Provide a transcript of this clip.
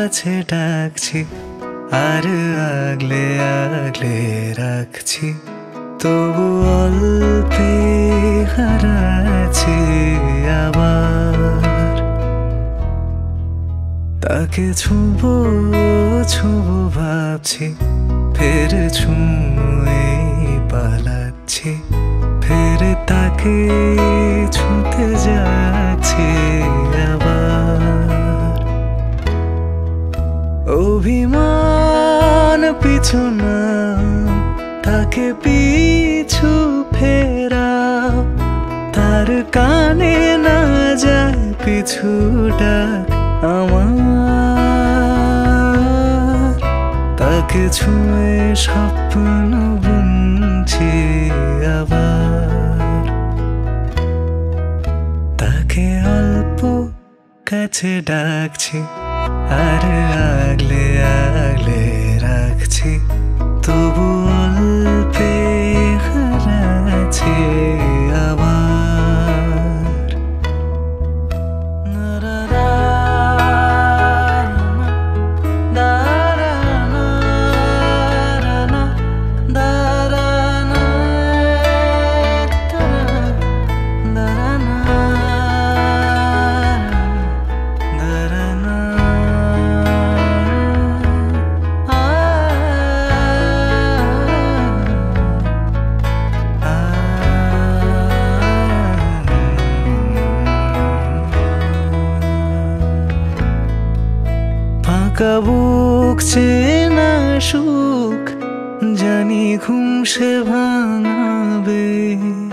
কাছে ডাকছি আর আগলে আগলে রাখছি, তবু অল্পে হারাচ্ছি আবার। তাকে ছুঁবো ছুঁবো ভাবছি, ফের ছুঁয়ে পালাচ্ছি, ফের তাকে ছুঁতে যাচ্ছি আবার। অভিমান পিছু না, তাকে পিছু ফেরা, তার কানে না যায় পিছু ডাক আমার। তাকে ছুঁয়ে স্বপ্ন বুনছি আবার। তাকে অল্প কাছে ডাকছি আর আগলে আগলে রাখছি, তবু অল্পে হারাচ্ছি আবার। বুক চেনা সুখ জানি ঘুম সে ভাঙাবে,